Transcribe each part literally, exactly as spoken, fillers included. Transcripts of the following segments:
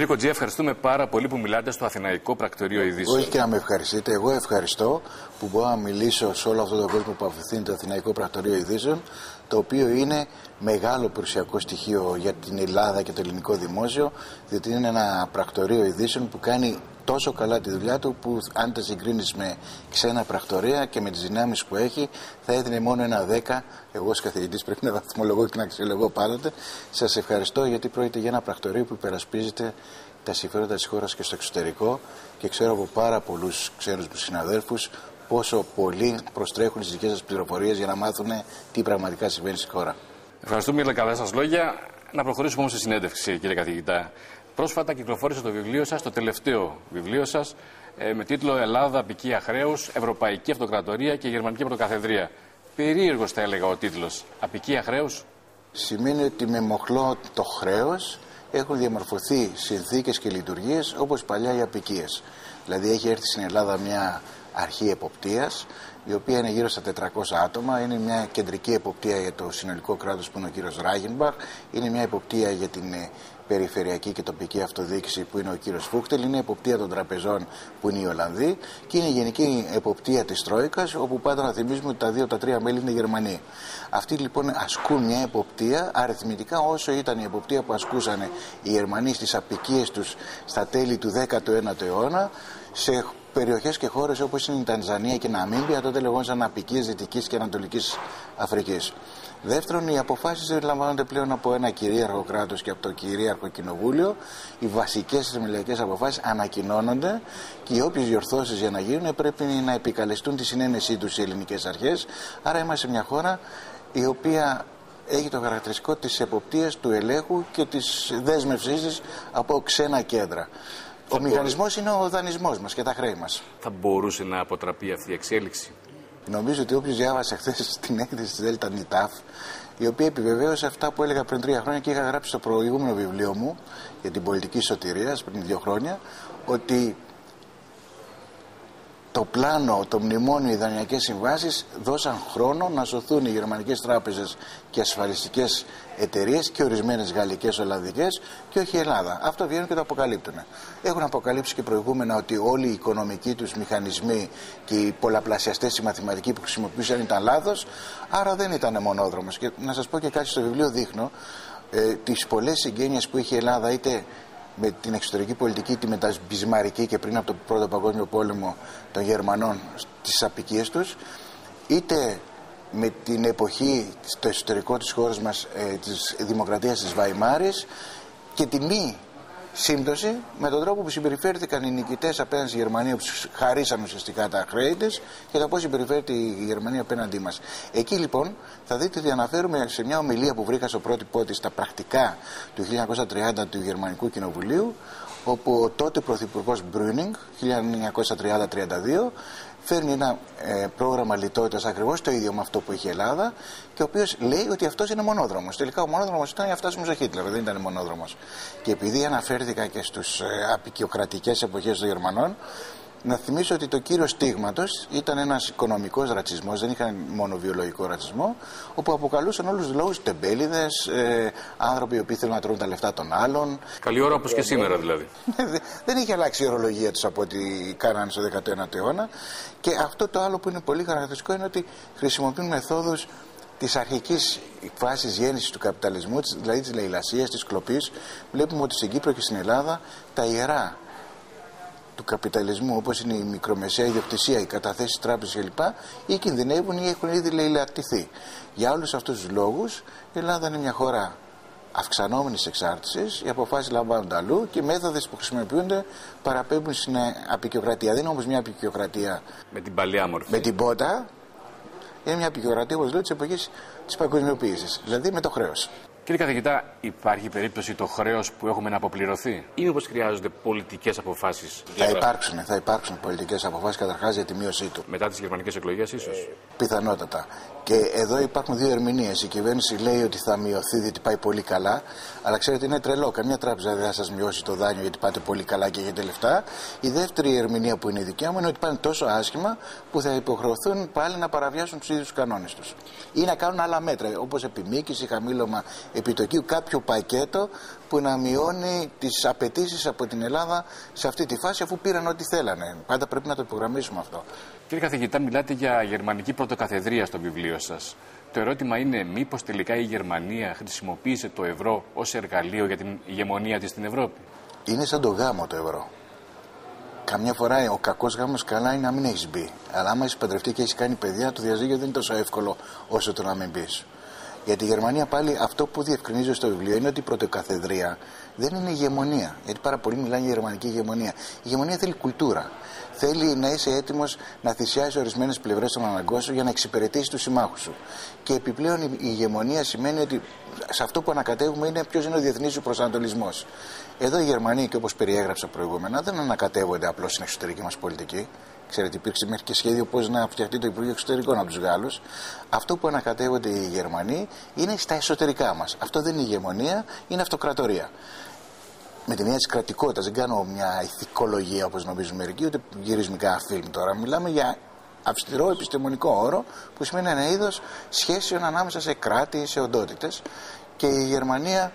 Κύριε Κοντζή, ευχαριστούμε πάρα πολύ που μιλάτε στο Αθηναϊκό Πρακτορείο Ειδήσεων. Όχι και να με ευχαριστείτε. Εγώ ευχαριστώ που μπορώ να μιλήσω σε όλο αυτόν τον κόσμο που απευθύνεται το Αθηναϊκό Πρακτορείο Ειδήσεων, το οποίο είναι μεγάλο περιουσιακό στοιχείο για την Ελλάδα και το ελληνικό δημόσιο, διότι είναι ένα πρακτορείο ειδήσεων που κάνει τόσο καλά τη δουλειά του, που αν τα συγκρίνεις με ξένα πρακτορεία και με τις δυνάμεις που έχει, θα έδινε μόνο ένα δέκα. Εγώ ως καθηγητής πρέπει να βαθμολογώ και να αξιολογώ πάντοτε. Σας ευχαριστώ, γιατί πρόκειται για ένα πρακτορείο που υπερασπίζεται τα συμφέροντα της χώρας και στο εξωτερικό, και ξέρω από πάρα πολλούς ξένους μου συναδέλφους πόσο πολλοί προστρέχουν στις δικές σας πληροφορίες για να μάθουν τι πραγματικά συμβαίνει στη χώρα. Ευχαριστούμε για τα καλά σας λόγια. Να προχωρήσουμε όμως στη συνέντευξη, κύριε καθηγητά. Πρόσφατα κυκλοφόρησε το βιβλίο σας, το τελευταίο βιβλίο σας, με τίτλο «Ελλάδα, απικία χρέους, Ευρωπαϊκή Αυτοκρατορία και Γερμανική Πρωτοκαθεδρία». Περίεργος θα έλεγα ο τίτλος. Απικία χρέους. Σημαίνει ότι με μοχλό το χρέος έχουν διαμορφωθεί συνθήκες και λειτουργίες όπως παλιά οι απικίες. Δηλαδή έχει έρθει στην Ελλάδα μια αρχή εποπτείας, η οποία είναι γύρω στα τετρακόσια άτομα. Είναι μια κεντρική εποπτεία για το συνολικό κράτος που είναι ο κύριος Ράγενμπαχ. Είναι μια εποπτεία για την περιφερειακή και τοπική αυτοδιοίκηση που είναι ο κύριος Φούχτελ. Είναι εποπτεία των τραπεζών που είναι οι Ολλανδοί. Και είναι η γενική εποπτεία της Τρόικας, όπου πάντα να θυμίζουμε ότι τα δύο τα τρία μέλη είναι Γερμανοί. Αυτοί λοιπόν ασκούν μια εποπτεία αριθμητικά όσο ήταν η εποπτεία που ασκούσαν οι Γερμανοί στις απικίες τους στα τέλη του δέκατου ένατου αιώνα, σε περιοχές και χώρες όπως είναι η Τανζανία και η Ναμίμπια, τότε λεγόντουσαν απικίες Δυτικής και Ανατολικής Αφρικής. Δεύτερον, οι αποφάσεις δεν λαμβάνονται πλέον από ένα κυρίαρχο κράτος και από το κυρίαρχο κοινοβούλιο. Οι βασικές θεμελιακές αποφάσεις ανακοινώνονται και οι όποιες διορθώσεις για να γίνουν πρέπει να επικαλεστούν τη συνένεσή τους οι ελληνικές αρχές. Άρα είμαστε μια χώρα η οποία έχει το χαρακτηριστικό της εποπτείας, του ελέγχου και της δέσμευσής της από ξένα κέντρα. Ο μηχανισμός είναι ο δανεισμός μας και τα χρέη μας. Θα μπορούσε να αποτραπεί αυτή η εξέλιξη? Νομίζω ότι όποιος διάβασε χθες την έκθεση της Δέλτα Νιτάφ, η οποία επιβεβαίωσε αυτά που έλεγα πριν τρία χρόνια και είχα γράψει στο προηγούμενο βιβλίο μου για την πολιτική σωτηρίας πριν δύο χρόνια, ότι το πλάνο, το μνημόνιο, οι δανειακές συμβάσεις δώσαν χρόνο να σωθούν οι γερμανικές τράπεζες και ασφαλιστικές εταιρείες και ορισμένες γαλλικές, ολλανδικές, και όχι η Ελλάδα. Αυτό βγαίνουν και το αποκαλύπτουν. Έχουν αποκαλύψει και προηγούμενα ότι όλοι οι οικονομικοί τους μηχανισμοί και οι πολλαπλασιαστές, οι μαθηματικοί που χρησιμοποιούσαν ήταν λάθος, άρα δεν ήταν μονόδρομος. Και να σας πω και κάτι, στο βιβλίο δείχνω ε, τις πολλές συγγένειες που είχε η Ελλάδα, είτε με την εξωτερική πολιτική, τη μετασμπισμαρική και πριν από τον Πρώτο Παγκόσμιο Πόλεμο των Γερμανών στις απικίες τους, είτε με την εποχή στο εσωτερικό της χώρας μας ε, της δημοκρατίας της Βαϊμάρης, και τη μη σύμπτωση με τον τρόπο που συμπεριφέρθηκαν οι νικητές απέναντι στη Γερμανία, που τους χαρίσαν ουσιαστικά τα χρέη της, και το πώς συμπεριφέρεται η Γερμανία απέναντί μας. Εκεί λοιπόν θα δείτε ότι αναφέρουμε σε μια ομιλία που βρήκα στο πρότυπό της στα πρακτικά του χίλια εννιακόσια τριάντα του Γερμανικού Κοινοβουλίου, όπου ο τότε πρωθυπουργός Μπρούνινγκ, χίλια εννιακόσια τριάντα τριάντα δύο, φέρνει ένα ε, πρόγραμμα λιτότητας ακριβώς το ίδιο με αυτό που είχε η Ελλάδα, και ο οποίος λέει ότι αυτός είναι μονόδρομος. Τελικά ο μονόδρομος ήταν για φτάσουμε στο Χίτλερ, δεν ήταν μονόδρομος. Και επειδή αναφέρθηκα και στους ε, απικιοκρατικές εποχές των Γερμανών, να θυμίσω ότι το κύριο στίγματος ήταν ένας οικονομικός ρατσισμός, δεν είχαν μόνο βιολογικό ρατσισμό, όπου αποκαλούσαν όλους τους λόγους τεμπέληδες, ε, άνθρωποι οι οποίοι θέλουν να τρώνε τα λεφτά των άλλων. Καλή ώρα όπως και σήμερα δηλαδή. Δεν είχε αλλάξει η ορολογία τους από ό,τι κάνανε στο δέκατο ένατο αιώνα. Και αυτό το άλλο που είναι πολύ χαρακτηριστικό είναι ότι χρησιμοποιούν μεθόδους της αρχικής φάσης γέννησης του καπιταλισμού, δηλαδή της λαιλασίας, της κλοπής. Βλέπουμε ότι στην Κύπρο και στην Ελλάδα τα ιερά του καπιταλισμού, όπως είναι η μικρομεσαία ιδιοκτησία, οι καταθέσεις τράπεζες κλπ., ή κινδυνεύουν ή έχουν ήδη λαιλατηθεί. Για όλους αυτούς τους λόγους η Ελλάδα είναι μια χώρα αυξανόμενης εξάρτησης, οι αποφάσεις λαμβάνονται αλλού και οι μέθοδες που χρησιμοποιούνται παραπέμπουν στην απικιοκρατία. Δεν είναι όμως μια απικιοκρατία με την παλιά μορφή, με την πότα, είναι μια απικιοκρατία, όπως λέω, της εποχής της παγκοσμιοποίησης, δηλαδή με το χρέος. Κύριε καθηγητά, υπάρχει περίπτωση το χρέος που έχουμε να αποπληρωθεί, ή μήπως χρειάζονται πολιτικές αποφάσεις? Θα υπάρξουν, θα υπάρξουν πολιτικές αποφάσεις, καταρχάς για τη μείωσή του. Μετά τις γερμανικές εκλογές, ίσως. Ε, πιθανότατα. Και εδώ υπάρχουν δύο ερμηνείες. Η κυβέρνηση λέει ότι θα μειωθεί διότι πάει πολύ καλά, αλλά ξέρετε είναι τρελό. Καμιά τράπεζα δεν θα σας μειώσει το δάνειο γιατί πάτε πολύ καλά και έχετε λεφτά. Η δεύτερη ερμηνεία που είναι η δικιά μου είναι ότι πάνε τόσο άσχημα που θα υποχρεωθούν πάλι να παραβιάσουν τους ίδιους κανόνες τους. Ή να κάνουν άλλα μέτρα, όπως επιμήκυση, χαμήλωμα επιτοκίου κάποιο πακέτο που να μειώνει τις απαιτήσεις από την Ελλάδα σε αυτή τη φάση, αφού πήραν ό,τι θέλανε. Πάντα πρέπει να το υπογραμμίσουμε αυτό. Κύριε καθηγητά, μιλάτε για γερμανική πρωτοκαθεδρία στο βιβλίο σας. Το ερώτημα είναι μήπως τελικά η Γερμανία χρησιμοποίησε το ευρώ ως εργαλείο για την ηγεμονία της στην Ευρώπη? Είναι σαν το γάμο το ευρώ. Καμιά φορά ο κακός γάμος καλά είναι να μην έχεις μπει. Αλλά άμα είσαι παντρευτεί και έχεις κάνει παιδιά, το διαζύγιο δεν είναι τόσο εύκολο όσο το να μην μπεις. Για τη Γερμανία πάλι αυτό που διευκρινίζω στο βιβλίο είναι ότι η πρωτοκαθεδρία δεν είναι ηγεμονία. Γιατί πάρα πολλοί μιλάνε για γερμανική ηγεμονία. Η ηγεμονία θέλει κουλτούρα. Θέλει να είσαι έτοιμος να θυσιάσεις ορισμένες πλευρές των αναγκών σου για να εξυπηρετήσεις τους συμμάχους σου. Και επιπλέον η ηγεμονία σημαίνει ότι σε αυτό που ανακατεύουμε είναι ποιος είναι ο διεθνής σου προσανατολισμός. Εδώ οι Γερμανοί, και όπως περιέγραψα προηγούμενα, δεν ανακατεύονται απλώς στην εξωτερική μας πολιτική. Ξέρετε, υπήρξε μέχρι και σχέδιο πώς να φτιαχτεί το Υπουργείο Εξωτερικών από τους Γάλλους. Αυτό που ανακατεύονται οι Γερμανοί είναι στα εσωτερικά μας. Αυτό δεν είναι ηγεμονία, είναι αυτοκρατορία. Με την έννοια της κρατικότητας, δεν κάνω μια ηθικολογία όπως νομίζουν μερικοί, ούτε γυρίζουμε κανένα φιλμ τώρα. Μιλάμε για αυστηρό επιστημονικό όρο που σημαίνει ένα είδος σχέσεων ανάμεσα σε κράτη, σε οντότητες. Και η Γερμανία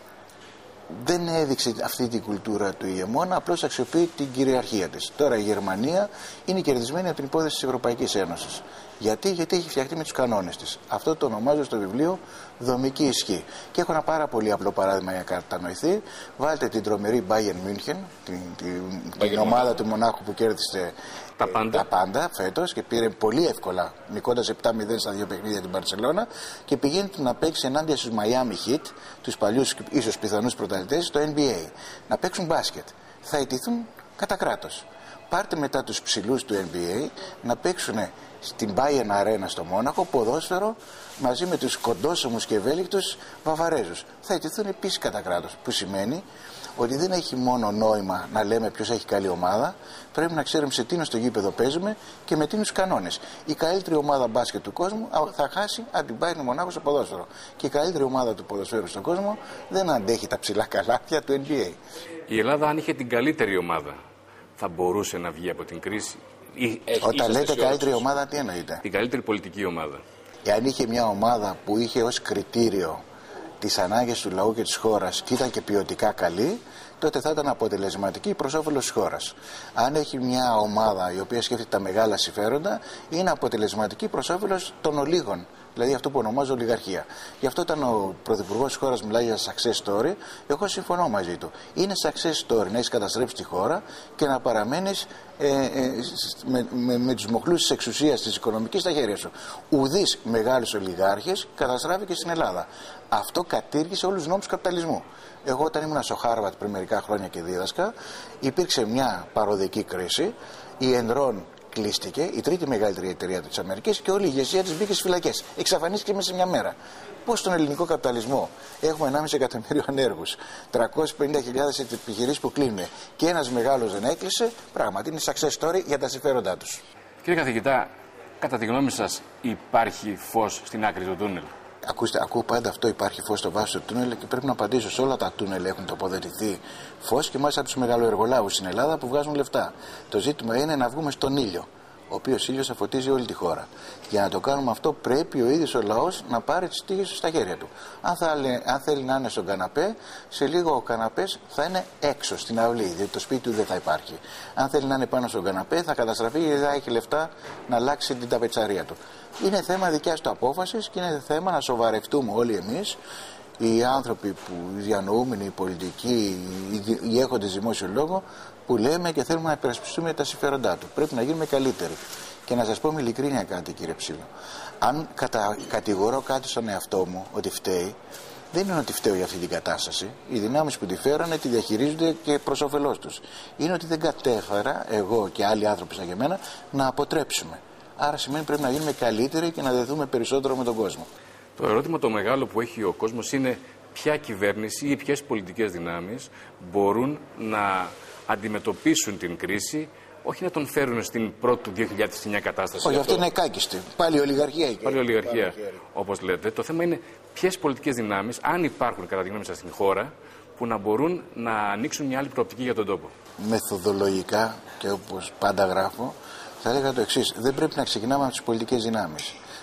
δεν έδειξε αυτή την κουλτούρα του ηγεμόνα, απλώς αξιοποιεί την κυριαρχία της. Τώρα η Γερμανία είναι κερδισμένη από την υπόθεση της Ευρωπαϊκής Ένωσης. Γιατί? Γιατί έχει φτιαχτεί με τους κανόνες της. Αυτό το ονομάζω στο βιβλίο δομική ισχύ. Και έχω ένα πάρα πολύ απλό παράδειγμα για να κατανοηθεί. Βάλτε την τρομερή Bayern München, την, την, την ομάδα του Μονάχου που κέρδισε τα πάντα, τα πάντα φέτος και πήρε πολύ εύκολα, νικώντας επτά μηδέν στα δύο παιχνίδια την Μπαρσελόνα, και πηγαίνει να παίξει ενάντια στους Miami Heat, τους παλιούς ίσως πιθανούς πρωταθλητές, στο N B A. Να παίξουν μπάσκετ. Θα ιτηθούν κατά κράτος. Πάρτε μετά τους ψηλούς του N B A να παίξουν στην Bayern Arena στο Μόναχο ποδόσφαιρο μαζί με τους κοντόσωμους και ευέλικτους Βαβαρέζους. Θα ιτηθούν επίσης κατά κράτος. Που σημαίνει ότι δεν έχει μόνο νόημα να λέμε ποιος έχει καλή ομάδα, πρέπει να ξέρουμε σε τίνο στο γήπεδο παίζουμε και με τίνους κανόνες. Η καλύτερη ομάδα μπάσκετ του κόσμου θα χάσει αν την πάει Μονάχο στο ποδόσφαιρο. Και η καλύτερη ομάδα του ποδοσφαίρου στον κόσμο δεν αντέχει τα ψηλά καλάθια του N B A. Η Ελλάδα, αν είχε την καλύτερη ομάδα, θα μπορούσε να βγει από την κρίση? Ή, Όταν λέτε καλύτερη ομάδα, τι εννοείτε? Την καλύτερη πολιτική ομάδα. Εάν είχε μια ομάδα που είχε ως κριτήριο τις ανάγκες του λαού και της χώρας και ήταν και ποιοτικά καλή, τότε θα ήταν αποτελεσματική προς όφελος της χώρας. Αν έχει μια ομάδα η οποία σκέφτεται τα μεγάλα συμφέροντα, είναι αποτελεσματική προς όφελος των ολίγων. Δηλαδή αυτό που ονομάζω ολιγαρχία. Γι' αυτό όταν ο πρωθυπουργός της χώρας μιλάει για success story, εγώ συμφωνώ μαζί του. Είναι success story να έχεις καταστρέψει τη χώρα και να παραμένεις ε, ε, με, με, με τους μοχλούς της εξουσίας της οικονομικής στα χέρια σου. Ουδείς μεγάλους ολιγάρχες καταστράφηκε στην Ελλάδα. Αυτό κατήργησε όλους τους νόμους του καπιταλισμού. Εγώ όταν ήμουν στο Χάρβαρτ πριν μερικά χρόνια και δίδασκα, υπήρξε μια παροδική κρίση, η Enron κλείστηκε, η τρίτη μεγαλύτερη εταιρεία της Αμερικής, και όλη η ηγεσία της μπήκε στις φυλακές. Εξαφανίστηκε μέσα σε μια μέρα. Πώς στον ελληνικό καπιταλισμό έχουμε ενάμιση εκατομμύριο ανέργους, τριακόσιες πενήντα χιλιάδες επιχειρήσεις που κλείνουν και ένας μεγάλος δεν έκλεισε, πράγματι είναι success story για τα συμφέροντά τους. Κύριε καθηγητά, κατά τη γνώμη σας υπάρχει φως στην άκρη του τούνελ? Ακούστε, ακούω πάντα αυτό, υπάρχει φως στο βάθος του τούνελ, και πρέπει να απαντήσω σε όλα τα τούνελ έχουν τοποθετηθεί φως, και μάλιστα από τους μεγαλοεργολάβους στην Ελλάδα που βγάζουν λεφτά. Το ζήτημα είναι να βγούμε στον ήλιο, ο οποίος ήλιος θα φωτίζει όλη τη χώρα. Για να το κάνουμε αυτό πρέπει ο ίδιος ο λαός να πάρει τις τύχες του στα χέρια του. Αν, θα, αν θέλει να είναι στον καναπέ, σε λίγο ο καναπές θα είναι έξω στην αυλή, διότι το σπίτι του δεν θα υπάρχει. Αν θέλει να είναι πάνω στον καναπέ, θα καταστραφεί γιατί δεν θα έχει λεφτά να αλλάξει την ταπετσαρία του. Είναι θέμα δικιάς του απόφασης και είναι θέμα να σοβαρευτούμε όλοι εμείς, οι άνθρωποι που οι διανοούμενοι, οι πολιτικοί, οι έχοντες δημόσιο λόγο, που λέμε και θέλουμε να υπερασπιστούμε τα συμφέροντά του. Πρέπει να γίνουμε καλύτεροι. Και να σας πω με ειλικρίνεια κάτι, κύριε Ψήλο. Αν κατα... κατηγορώ κάτι στον εαυτό μου ότι φταίει, δεν είναι ότι φταίω για αυτή την κατάσταση. Οι δυνάμεις που τη φέρανε τη διαχειρίζονται και προς όφελός τους. Είναι ότι δεν κατέφερα εγώ και άλλοι άνθρωποι σαν και εμένα να αποτρέψουμε. Άρα σημαίνει πρέπει να γίνουμε καλύτεροι και να δεθούμε περισσότερο με τον κόσμο. Το ερώτημα το μεγάλο που έχει ο κόσμος είναι ποια κυβέρνηση ή ποιες πολιτικές δυνάμεις μπορούν να αντιμετωπίσουν την κρίση, όχι να τον φέρουν στην πρώτη του δύο χιλιάδες εννιά κατάσταση. Όχι, αυτό είναι κάκιστη. Πάλι ολιγαρχία εκεί. Πάλι ολιγαρχία, όπως λέτε. Το θέμα είναι ποιες πολιτικές δυνάμεις, αν υπάρχουν κατά τη γνώμη σας στην χώρα, που να μπορούν να ανοίξουν μια άλλη προοπτική για τον τόπο. Μεθοδολογικά, και όπως πάντα γράφω, θα έλεγα το εξής: δεν πρέπει να ξεκινάμε από τις πολιτικές δυνάμεις.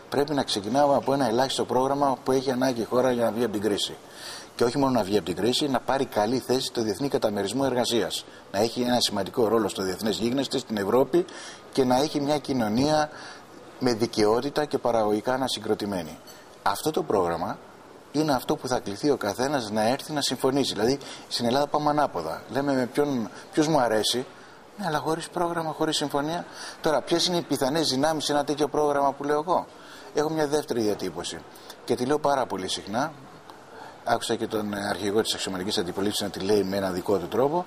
πρέπει να ξεκινάμε από ένα ελάχιστο πρόγραμμα που έχει ανάγκη η χώρα για να βγει από την κρίση. Και όχι μόνο να βγει από την κρίση, να πάρει καλή θέση στο διεθνή καταμερισμό εργασίας. Να έχει ένα σημαντικό ρόλο στο διεθνές γίγνεσθε στην Ευρώπη και να έχει μια κοινωνία με δικαιότητα και παραγωγικά ανασυγκροτημένη. Αυτό το πρόγραμμα είναι αυτό που θα κληθεί ο καθένας να έρθει να συμφωνήσει. Δηλαδή στην Ελλάδα πάμε ανάποδα. Λέμε με ποιον, ποιος μου αρέσει, ναι, αλλά χωρίς πρόγραμμα, χωρίς συμφωνία. Τώρα, ποιες είναι οι πιθανές δυνάμεις σε ένα τέτοιο πρόγραμμα που λέω εγώ? Έχω μια δεύτερη διατύπωση και τη λέω πάρα πολύ συχνά. Άκουσα και τον αρχηγό της αξιωματικής αντιπολίτευσης να τη λέει με έναν δικό του τρόπο.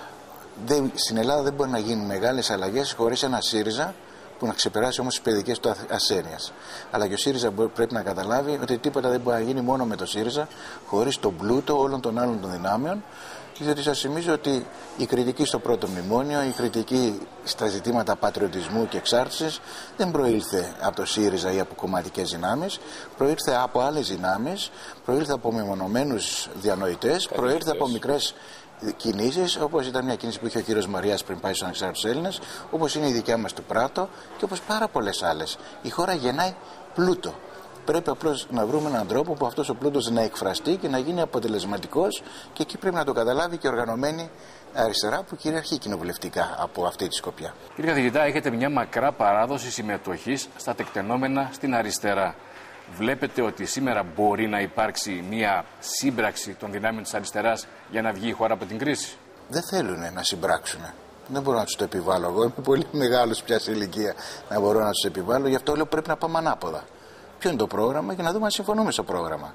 Δεν, στην Ελλάδα δεν μπορεί να γίνουν μεγάλες αλλαγές χωρίς ένα ΣΥΡΙΖΑ που να ξεπεράσει όμως τις παιδικές του ασθένειες. Αλλά και ο ΣΥΡΙΖΑ πρέπει να καταλάβει ότι τίποτα δεν μπορεί να γίνει μόνο με το ΣΥΡΙΖΑ, χωρίς τον πλούτο όλων των άλλων των δυνάμεων. Διότι σας θυμίζω ότι η κριτική στο πρώτο μνημόνιο, η κριτική στα ζητήματα πατριωτισμού και εξάρτησης δεν προήλθε από το ΣΥΡΙΖΑ ή από κομματικές δυνάμεις, προήλθε από άλλες δυνάμεις, προήλθε από μεμονωμένους διανοητές, προήλθε από μικρές κινήσεις, όπως ήταν μια κίνηση που είχε ο κύριος Μαριάς πριν πάει στους ανεξάρτητους Έλληνες, όπως είναι η δικιά μας του Πράτο και όπως πάρα πολλές άλλες. Η χώρα γεννάει πλούτο. Πρέπει απλώς να βρούμε έναν τρόπο που αυτός ο πλούτος να εκφραστεί και να γίνει αποτελεσματικός, και εκεί πρέπει να το καταλάβει και η οργανωμένη αριστερά που κυριαρχεί κοινοβουλευτικά από αυτή τη σκοπιά. Κύριε καθηγητά, έχετε μια μακρά παράδοση συμμετοχής στα τεκτενόμενα στην αριστερά. Βλέπετε ότι σήμερα μπορεί να υπάρξει μια σύμπραξη των δυνάμεων της αριστεράς για να βγει η χώρα από την κρίση? Δεν θέλουν να συμπράξουν. Δεν μπορώ να τους το επιβάλλω. Εγώ είμαι πολύ μεγάλος πια σε ηλικία να μπορώ να τους επιβάλλω. Γι' αυτό λέω πρέπει να πάμε ανάποδα. Ποιο είναι το πρόγραμμα και να δούμε αν συμφωνούμε στο πρόγραμμα.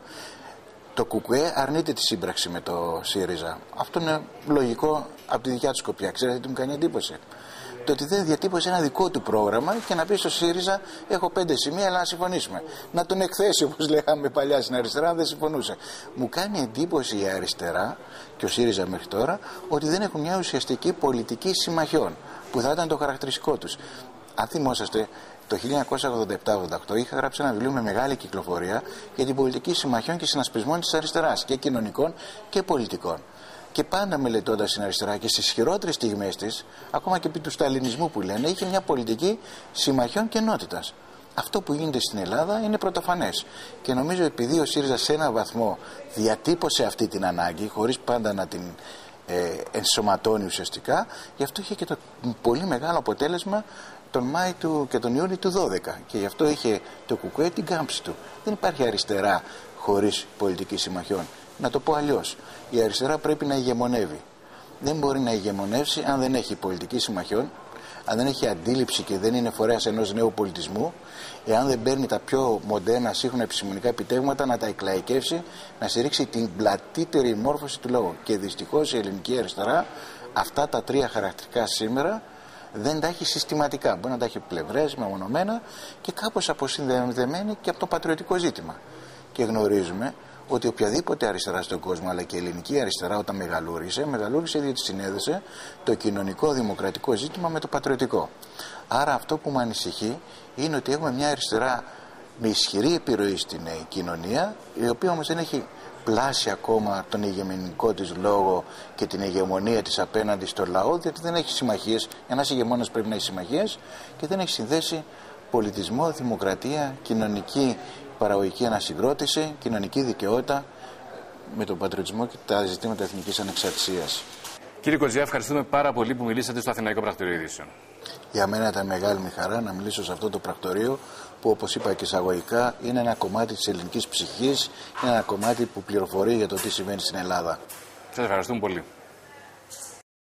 Το ΚΚΕ αρνείται τη σύμπραξη με το ΣΥΡΙΖΑ. Αυτό είναι λογικό από τη δικιά του σκοπιά. Ξέρετε τι μου κάνει εντύπωση? Το ότι δεν διατύπωσε ένα δικό του πρόγραμμα και να πει στο ΣΥΡΙΖΑ: έχω πέντε σημεία, αλλά να συμφωνήσουμε. Να τον εκθέσει, όπως λέγαμε παλιά στην αριστερά, αν δεν συμφωνούσε. Μου κάνει εντύπωση η αριστερά και ο ΣΥΡΙΖΑ μέχρι τώρα ότι δεν έχουν μια ουσιαστική πολιτική συμμαχιών, που θα ήταν το χαρακτηριστικό τους. Αν θυμόσαστε, το χίλια εννιακόσια ογδόντα επτά ογδόντα οκτώ είχα γράψει ένα βιβλίο με μεγάλη κυκλοφορία για την πολιτική συμμαχιών και συνασπισμών της αριστεράς, και κοινωνικών και πολιτικών. Και πάντα μελετώντας την αριστερά και στις χειρότερες στιγμές της, ακόμα και επί του σταλινισμού που λένε, είχε μια πολιτική συμμαχιών και ενότητας. Αυτό που γίνεται στην Ελλάδα είναι πρωτοφανές. Και νομίζω επειδή ο ΣΥΡΙΖΑ σε έναν βαθμό διατύπωσε αυτή την ανάγκη, χωρίς πάντα να την ε, ενσωματώνει ουσιαστικά, γι' αυτό είχε και το πολύ μεγάλο αποτέλεσμα τον Μάη του και τον Ιούνιο του δώδεκα. Και γι' αυτό είχε το ΚΚΕ την κάμψη του. Δεν υπάρχει αριστερά χωρίς πολιτική συμμαχιών. Να το πω αλλιώς. Η αριστερά πρέπει να ηγεμονεύει. Δεν μπορεί να ηγεμονεύσει αν δεν έχει πολιτική συμμαχιών, αν δεν έχει αντίληψη και δεν είναι φορέας ενός νέου πολιτισμού, εάν δεν παίρνει τα πιο μοντέρνα σύγχρονα επιστημονικά επιτεύγματα να τα εκλαϊκεύσει, να στηρίξει την πλατύτερη μόρφωση του λόγου. Και δυστυχώς η ελληνική αριστερά αυτά τα τρία χαρακτηριστικά σήμερα δεν τα έχει συστηματικά. Μπορεί να τα έχει πλευρές, μεμονωμένα και κάπως αποσυνδεδεμένη και από το πατριωτικό ζήτημα. Και γνωρίζουμε ότι οποιαδήποτε αριστερά στον κόσμο, αλλά και η ελληνική αριστερά, όταν μεγαλούρισε, μεγαλούρισε διότι συνέδεσε το κοινωνικό δημοκρατικό ζήτημα με το πατριωτικό. Άρα αυτό που με ανησυχεί είναι ότι έχουμε μια αριστερά με ισχυρή επιρροή στην κοινωνία, η οποία όμως δεν έχει πλάσει ακόμα τον ηγεμονικό της λόγο και την ηγεμονία της απέναντι στο λαό, διότι δεν έχει συμμαχίες. Ένας ηγεμόνας πρέπει να έχει συμμαχίες και δεν έχει συνδέσει πολιτισμό, δημοκρατία, κοινωνική παραγωγική ανασυγκρότηση, κοινωνική δικαιότητα με τον πατριωτισμό και τα ζητήματα εθνικής ανεξαρτησίας. Κύριε Κοτζιά, ευχαριστούμε πάρα πολύ που μιλήσατε στο Αθηναϊκό Πρακτορείο Ειδήσεων. Για μένα ήταν μεγάλη μου χαρά να μιλήσω σε αυτό το πρακτορείο που, όπως είπα και εισαγωγικά, είναι ένα κομμάτι της ελληνικής ψυχής, είναι ένα κομμάτι που πληροφορεί για το τι συμβαίνει στην Ελλάδα. Σας ευχαριστούμε πολύ.